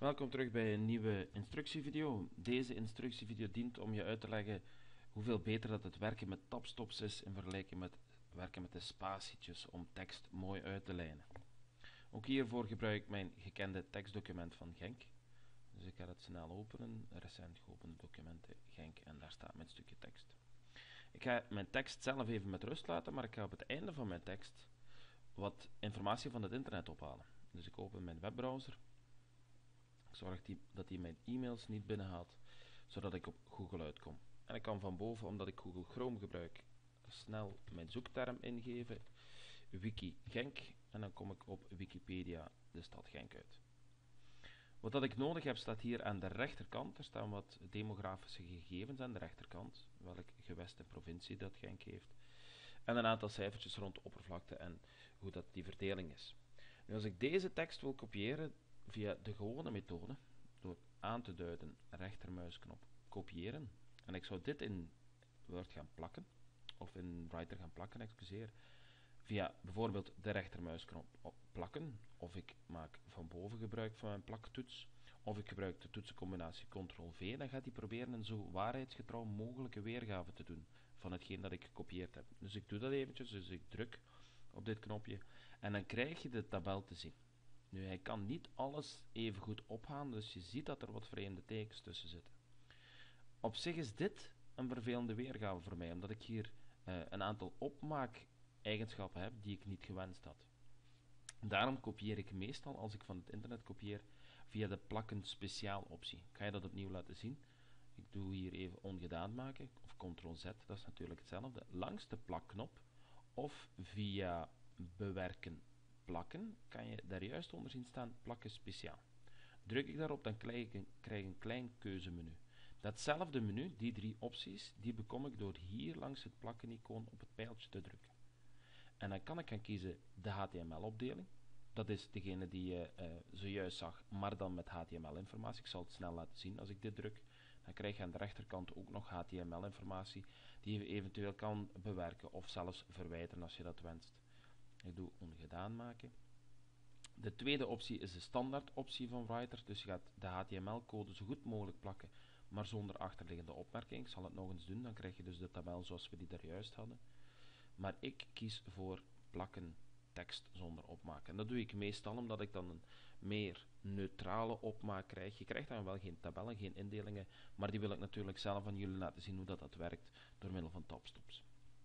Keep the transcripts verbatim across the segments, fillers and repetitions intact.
Welkom terug bij een nieuwe instructievideo. Deze instructievideo dient om je uit te leggen hoeveel beter dat het werken met tabstops is in vergelijking met werken met de spatietjes om tekst mooi uit te lijnen. Ook hiervoor gebruik ik mijn gekende tekstdocument van Genk. Dus ik ga het snel openen, recent geopende documenten Genk, en daar staat mijn stukje tekst. Ik ga mijn tekst zelf even met rust laten, maar ik ga op het einde van mijn tekst wat informatie van het internet ophalen. Dus ik open mijn webbrowser. Ik zorg die, dat hij mijn e-mails niet binnenhaalt, zodat ik op Google uitkom. En ik kan van boven, omdat ik Google Chrome gebruik, snel mijn zoekterm ingeven, Wiki Genk, en dan kom ik op Wikipedia, de stad Genk uit. Wat dat ik nodig heb staat hier aan de rechterkant. Er staan wat demografische gegevens aan de rechterkant, welk gewest en provincie dat Genk heeft, en een aantal cijfertjes rond de oppervlakte en hoe dat die verdeling is. Nu, als ik deze tekst wil kopiëren via de gewone methode, door aan te duiden rechtermuisknop kopiëren, en ik zou dit in Word gaan plakken, of in Writer gaan plakken, excuseer, via bijvoorbeeld de rechtermuisknop op plakken, of ik maak van boven gebruik van mijn plaktoets, of ik gebruik de toetsencombinatie control V, dan gaat hij proberen een zo waarheidsgetrouw mogelijke weergave te doen van hetgeen dat ik gekopieerd heb. Dus ik doe dat eventjes, dus ik druk op dit knopje, en dan krijg je de tabel te zien. Nu, hij kan niet alles even goed ophalen, dus je ziet dat er wat vreemde tekens tussen zitten. Op zich is dit een vervelende weergave voor mij, omdat ik hier uh, een aantal opmaak-eigenschappen heb die ik niet gewenst had. Daarom kopieer ik meestal, als ik van het internet kopieer, via de plakken speciaal optie. Ik ga je dat opnieuw laten zien. Ik doe hier even ongedaan maken, of control Z, dat is natuurlijk hetzelfde, langs de plakknop, of via bewerken plakken, kan je daar juist onder zien staan plakken speciaal. Druk ik daarop, dan krijg ik een, krijg ik een klein keuzemenu. Datzelfde menu, die drie opties, die bekom ik door hier langs het plakken-icoon op het pijltje te drukken. En dan kan ik gaan kiezen de H T M L-opdeling. Dat is degene die je uh, zojuist zag, maar dan met H T M L-informatie. Ik zal het snel laten zien als ik dit druk. Dan krijg je aan de rechterkant ook nog H T M L-informatie die je eventueel kan bewerken of zelfs verwijderen als je dat wenst. Ik doe ongedaan maken. De tweede optie is de standaard optie van Writer, dus je gaat de H T M L-code zo goed mogelijk plakken, maar zonder achterliggende opmerking. Ik zal het nog eens doen, dan krijg je dus de tabel zoals we die daar juist hadden. Maar ik kies voor plakken tekst zonder opmaak. En dat doe ik meestal omdat ik dan een meer neutrale opmaak krijg. Je krijgt dan wel geen tabellen, geen indelingen, maar die wil ik natuurlijk zelf aan jullie laten zien hoe dat, dat werkt door middel van tabstops.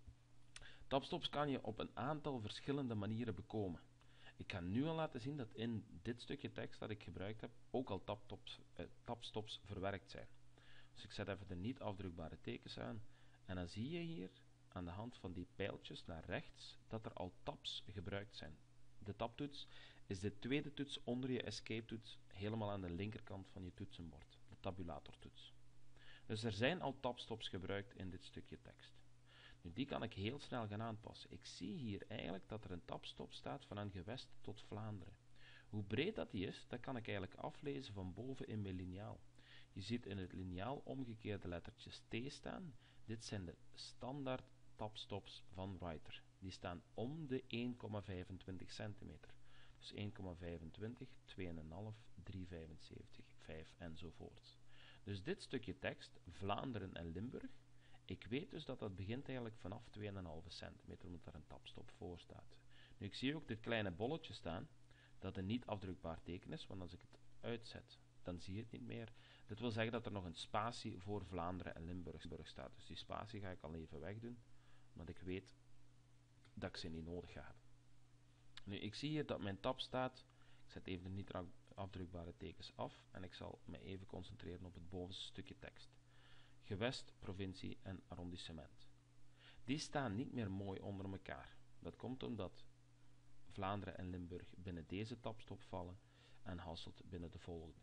Tabstops kan je op een aantal verschillende manieren bekomen. Ik ga nu al laten zien dat in dit stukje tekst dat ik gebruikt heb ook al tabstops, eh, tabstops verwerkt zijn. Dus ik zet even de niet afdrukbare tekens aan en dan zie je hier aan de hand van die pijltjes naar rechts dat er al tabs gebruikt zijn. De tabtoets is de tweede toets onder je escape toets helemaal aan de linkerkant van je toetsenbord, de tabulatortoets. Dus er zijn al tabstops gebruikt in dit stukje tekst. Nu, die kan ik heel snel gaan aanpassen. Ik zie hier eigenlijk dat er een tabstop staat van een gewest tot Vlaanderen. Hoe breed dat die is, dat kan ik eigenlijk aflezen van boven in mijn liniaal. Je ziet in het liniaal omgekeerde lettertjes T staan. Dit zijn de standaard tabstops van Writer. Die staan om de één komma vijfentwintig centimeter. Dus één komma vijfentwintig, twee komma vijf, drie komma vijfenzeventig, vijf enzovoort. Dus dit stukje tekst, Vlaanderen en Limburg, ik weet dus dat dat begint eigenlijk vanaf twee komma vijf centimeter, omdat er een tabstop voor staat. Nu, ik zie ook dit kleine bolletje staan, dat een niet afdrukbaar teken is, want als ik het uitzet, dan zie je het niet meer. Dit wil zeggen dat er nog een spatie voor Vlaanderen en Limburg staat. Dus die spatie ga ik al even wegdoen, omdat ik weet dat ik ze niet nodig ga hebben. Nu, ik zie hier dat mijn tab staat. Ik zet even de niet afdrukbare tekens af en ik zal me even concentreren op het bovenste stukje tekst. Gewest, provincie en arrondissement. Die staan niet meer mooi onder elkaar. Dat komt omdat Vlaanderen en Limburg binnen deze tabstop vallen en Hasselt binnen de volgende.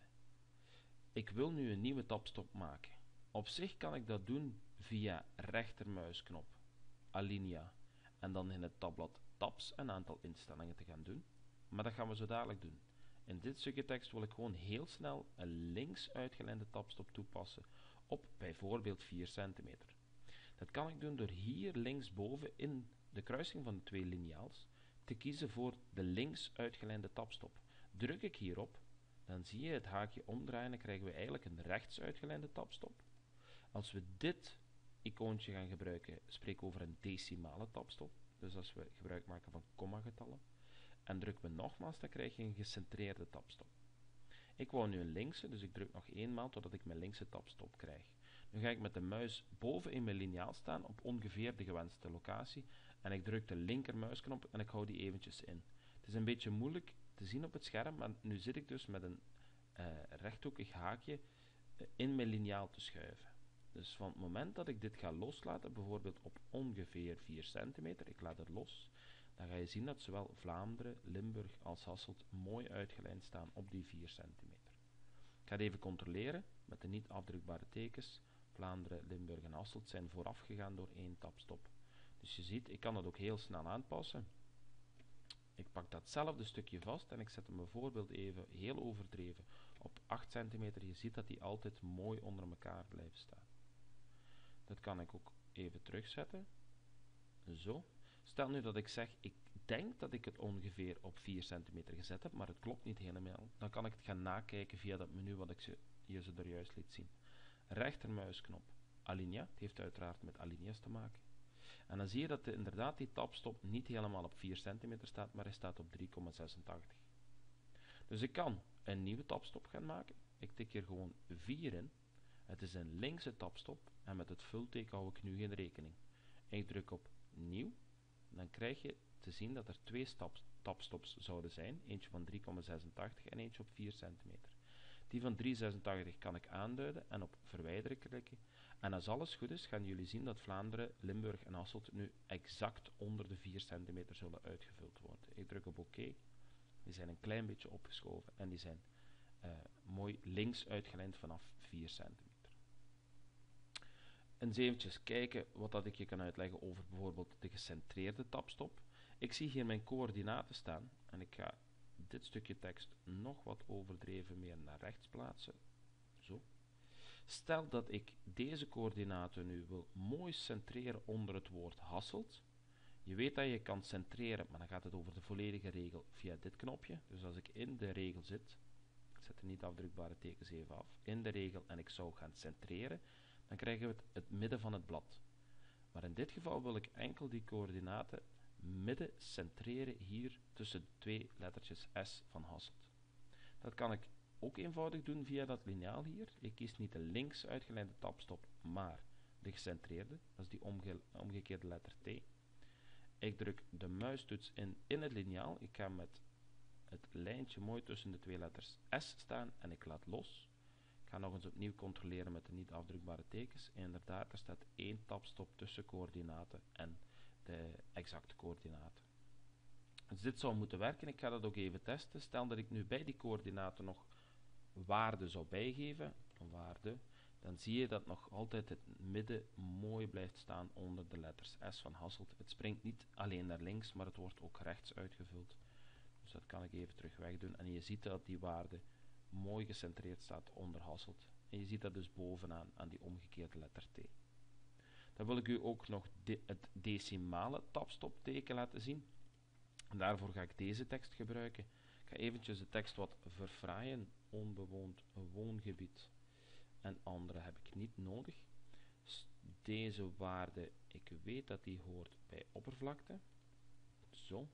Ik wil nu een nieuwe tabstop maken. Op zich kan ik dat doen via rechtermuisknop, alinea, en dan in het tabblad tabs een aantal instellingen te gaan doen. Maar dat gaan we zo dadelijk doen. In dit stukje tekst wil ik gewoon heel snel een links uitgelijnde tabstop toepassen op bijvoorbeeld vier centimeter. Dat kan ik doen door hier linksboven in de kruising van de twee liniaals te kiezen voor de links uitgelijnde tabstop. Druk ik hierop, dan zie je het haakje omdraaien en krijgen we eigenlijk een rechts uitgelijnde tapstop. Als we dit icoontje gaan gebruiken, spreek over een decimale tapstop. Dus als we gebruik maken van kommagetallen. En drukken we nogmaals, dan krijg je een gecentreerde tapstop. Ik wou nu een linkse, dus ik druk nog eenmaal totdat ik mijn linkse tapstop krijg. Nu ga ik met de muis boven in mijn liniaal staan op ongeveer de gewenste locatie. En ik druk de linkermuisknop en ik hou die eventjes in. Het is een beetje moeilijk te zien op het scherm, maar nu zit ik dus met een uh, rechthoekig haakje uh, in mijn liniaal te schuiven. Dus van het moment dat ik dit ga loslaten, bijvoorbeeld op ongeveer vier centimeter, ik laat het los, dan ga je zien dat zowel Vlaanderen, Limburg als Hasselt mooi uitgelijnd staan op die vier centimeter. Ik ga het even controleren met de niet afdrukbare tekens. Vlaanderen, Limburg en Hasselt zijn vooraf gegaan door één tapstop. Dus je ziet, ik kan dat ook heel snel aanpassen. Ik pak datzelfde stukje vast en ik zet hem bijvoorbeeld even heel overdreven op acht centimeter. Je ziet dat die altijd mooi onder elkaar blijven staan. Dat kan ik ook even terugzetten. Zo. Stel nu dat ik zeg, ik denk dat ik het ongeveer op vier centimeter gezet heb, maar het klopt niet helemaal. Dan kan ik het gaan nakijken via dat menu wat ik ze, je ze er juist liet zien. Rechtermuisknop, alinea. Het heeft uiteraard met alinea's te maken. En dan zie je dat de, inderdaad die tapstop niet helemaal op vier centimeter staat, maar hij staat op drie komma zesentachtig. Dus ik kan een nieuwe tapstop gaan maken. Ik tik hier gewoon vier in. Het is een linkse tapstop en met het vulteken hou ik nu geen rekening. Ik druk op nieuw. Dan krijg je te zien dat er twee stap, tapstops zouden zijn. Eentje van drie komma zesentachtig en eentje op vier centimeter. Die van drie komma zesentachtig kan ik aanduiden en op verwijderen klikken. En als alles goed is, gaan jullie zien dat Vlaanderen, Limburg en Hasselt nu exact onder de vier centimeter zullen uitgevuld worden. Ik druk op oké. Die zijn een klein beetje opgeschoven en die zijn uh, mooi links uitgelijnd vanaf vier centimeter. Eens eventjes kijken wat dat ik je kan uitleggen over bijvoorbeeld de gecentreerde tapstop. Ik zie hier mijn coördinaten staan en ik ga dit stukje tekst nog wat overdreven meer naar rechts plaatsen. Zo. Stel dat ik deze coördinaten nu wil mooi centreren onder het woord Hasselt. Je weet dat je kan centreren, maar dan gaat het over de volledige regel via dit knopje. Dus als ik in de regel zit, ik zet de niet afdrukbare tekens even af, in de regel en ik zou gaan centreren, dan krijgen we het, het midden van het blad. Maar in dit geval wil ik enkel die coördinaten midden centreren hier tussen de twee lettertjes S van Hasselt. Dat kan ik ook eenvoudig doen via dat liniaal hier. Ik kies niet de links uitgelijnde tapstop, maar de gecentreerde. Dat is die omge omgekeerde letter T. Ik druk de muistoets in in het liniaal. Ik ga met het lijntje mooi tussen de twee letters S staan en ik laat los. Ik ga nog eens opnieuw controleren met de niet afdrukbare tekens. En inderdaad, er staat één tapstop tussen coördinaten en de exacte coördinaten. Dus dit zou moeten werken. Ik ga dat ook even testen. Stel dat ik nu bij die coördinaten nog waarde zou bijgeven, waarde, dan zie je dat nog altijd het midden mooi blijft staan onder de letters S van Hasselt. Het springt niet alleen naar links, maar het wordt ook rechts uitgevuld. Dus dat kan ik even terug wegdoen. En je ziet dat die waarde mooi gecentreerd staat onder Hasselt. En je ziet dat dus bovenaan aan die omgekeerde letter T. Dan wil ik u ook nog de, het decimale tapstopteken laten zien. En daarvoor ga ik deze tekst gebruiken. Ik ga eventjes de tekst wat verfraaien. Onbewoond woongebied en andere heb ik niet nodig. Deze waarde, ik weet dat die hoort bij oppervlakte. Zo.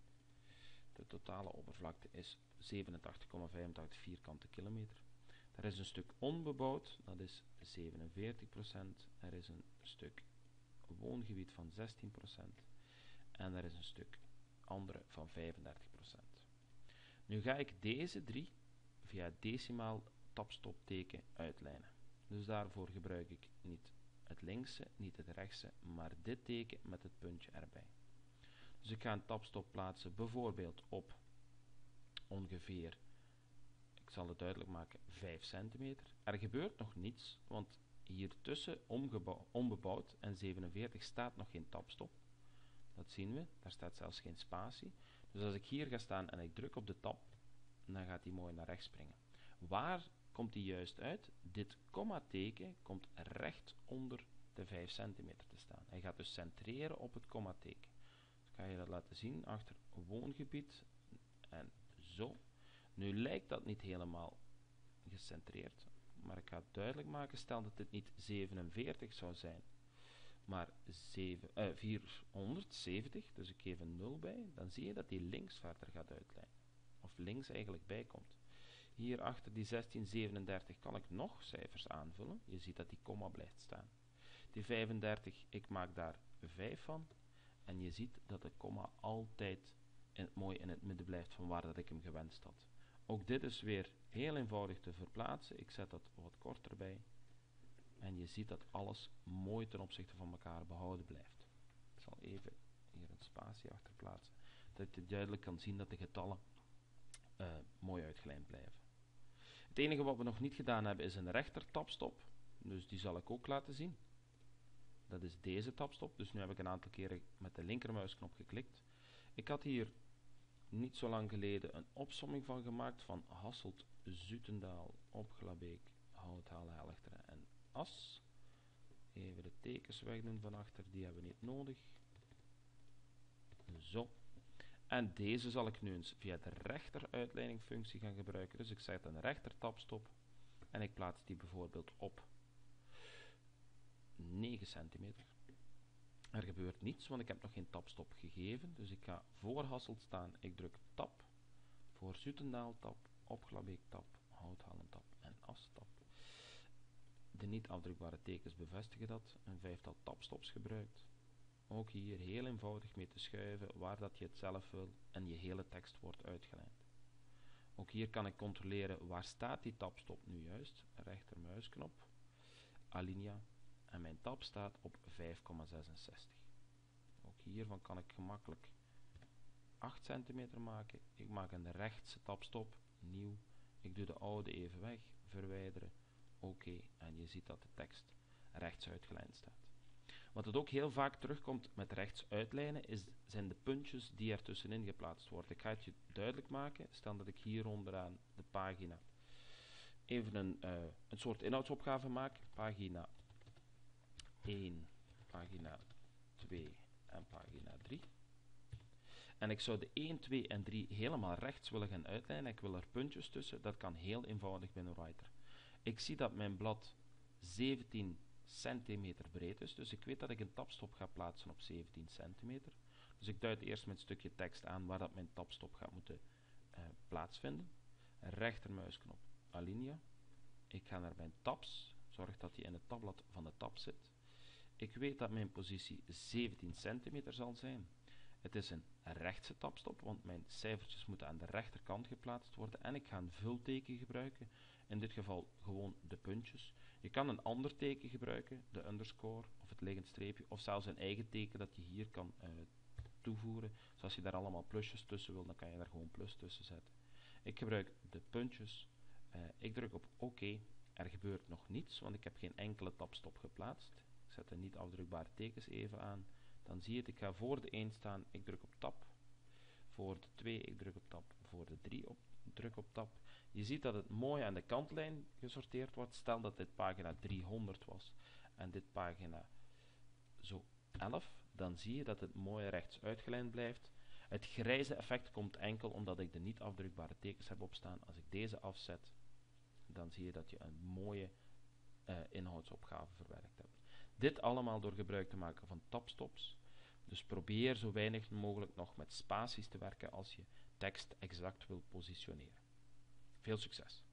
De totale oppervlakte is zevenentachtig komma vijfentachtig vierkante kilometer. Er is een stuk onbebouwd, dat is zevenenveertig procent. Er is een stuk woongebied van zestien procent. En er is een stuk andere van vijfendertig procent. Nu ga ik deze drie via het decimaal tapstopteken uitlijnen. Dus daarvoor gebruik ik niet het linkse, niet het rechtse, maar dit teken met het puntje erbij. Dus ik ga een tapstop plaatsen, bijvoorbeeld op ongeveer, ik zal het duidelijk maken, vijf centimeter. Er gebeurt nog niets, want hier tussen onbebouwd en zevenenveertig staat nog geen tapstop. Dat zien we, daar staat zelfs geen spatie. Dus als ik hier ga staan en ik druk op de tab, dan gaat hij mooi naar rechts springen. Waar komt hij juist uit? Dit kommateken komt recht onder de vijf centimeter te staan. Hij gaat dus centreren op het kommateken. Dus ga je dat laten zien achter woongebied en zo. Nu lijkt dat niet helemaal gecentreerd, maar ik ga het duidelijk maken. Stel dat dit niet zevenenveertig zou zijn, maar zeven, eh, vierhonderdzeventig, dus ik geef een nul bij, dan zie je dat die links verder gaat uitlijnen. Of links eigenlijk bijkomt. Hier achter die zestien zevenendertig kan ik nog cijfers aanvullen. Je ziet dat die komma blijft staan. Die vijfendertig, ik maak daar vijf van. En je ziet dat de komma altijd in het, mooi in het midden blijft van waar dat ik hem gewenst had. Ook dit is weer heel eenvoudig te verplaatsen. Ik zet dat wat korter bij. En je ziet dat alles mooi ten opzichte van elkaar behouden blijft. Ik zal even hier een spatie achter plaatsen. Dat je duidelijk kan zien dat de getallen uh, mooi uitgelijnd blijven. Het enige wat we nog niet gedaan hebben is een rechter tabstop. Dus die zal ik ook laten zien. Dat is deze tabstop. Dus nu heb ik een aantal keren met de linkermuisknop geklikt. Ik had hier niet zo lang geleden een opsomming van gemaakt van Hasselt, Zutendaal, Opglabeek, Houthalen, Helchteren en As. Even de tekens wegdoen van achter, die hebben we niet nodig. Zo. En deze zal ik nu eens via de rechter uitleidingfunctie gaan gebruiken. Dus ik zet een rechter tabstop en ik plaats die bijvoorbeeld op negen centimeter. Er gebeurt niets, want ik heb nog geen tabstop gegeven. Dus ik ga voor Hasselt staan. Ik druk tab. Voor Zutendaal tab. Opglabeek tab. Houthalen tab. En As tab. De niet afdrukbare tekens bevestigen dat. Een vijftal tabstops gebruikt. Ook hier heel eenvoudig mee te schuiven waar dat je het zelf wil. En je hele tekst wordt uitgelijnd. Ook hier kan ik controleren waar staat die tabstop nu juist. Rechtermuisknop. Alinea. En mijn tab staat op vijf komma zesenzestig. Ook hiervan kan ik gemakkelijk acht centimeter maken. Ik maak een rechtse tabstop. Nieuw. Ik doe de oude even weg. Verwijderen. Oké. Okay. En je ziet dat de tekst rechts uitgelijnd staat. Wat het ook heel vaak terugkomt met rechts uitlijnen, is, zijn de puntjes die er tussenin geplaatst worden. Ik ga het je duidelijk maken. Stel dat ik hier onderaan de pagina even een, uh, een soort inhoudsopgave maak. Pagina één, pagina twee en pagina drie. En ik zou de één, twee en drie helemaal rechts willen gaan uitlijnen. Ik wil er puntjes tussen. Dat kan heel eenvoudig binnen Writer. Ik zie dat mijn blad zeventien centimeter breed is. Dus ik weet dat ik een tabstop ga plaatsen op zeventien centimeter. Dus ik duid eerst mijn stukje tekst aan waar dat mijn tabstop gaat moeten uh, plaatsvinden. Rechtermuisknop Alinea. Ik ga naar mijn tabs. Zorg dat die in het tabblad van de tab zit. Ik weet dat mijn positie zeventien centimeter zal zijn. Het is een rechtse tabstop, want mijn cijfertjes moeten aan de rechterkant geplaatst worden. En ik ga een vulteken gebruiken. In dit geval gewoon de puntjes. Je kan een ander teken gebruiken, de underscore of het liggend streepje. Of zelfs een eigen teken dat je hier kan uh, toevoegen. Dus als je daar allemaal plusjes tussen wil, dan kan je daar gewoon plus tussen zetten. Ik gebruik de puntjes. Uh, ik druk op oké. Okay. Er gebeurt nog niets, want ik heb geen enkele tabstop geplaatst. Ik zet de niet afdrukbare tekens even aan. Dan zie je het, ik ga voor de één staan, ik druk op tab. Voor de twee, ik druk op tab. Voor de drie, op, druk op tab. Je ziet dat het mooi aan de kantlijn gesorteerd wordt. Stel dat dit pagina driehonderd was en dit pagina zo elf, dan zie je dat het mooi rechts uitgelijnd blijft. Het grijze effect komt enkel omdat ik de niet afdrukbare tekens heb opstaan. Als ik deze afzet, dan zie je dat je een mooie uh, inhoudsopgave verwerkt hebt. Dit allemaal door gebruik te maken van tabstops. Dus probeer zo weinig mogelijk nog met spaties te werken als je tekst exact wil positioneren. Veel succes!